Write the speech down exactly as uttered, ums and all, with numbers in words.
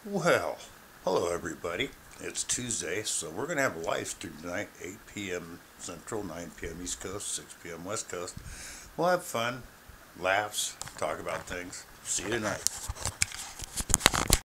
Well, hello everybody. It's Tuesday, so we're going to have a live stream tonight, eight p m Central, nine p m East Coast, six p m West Coast. We'll have fun, laughs, talk about things. See you tonight.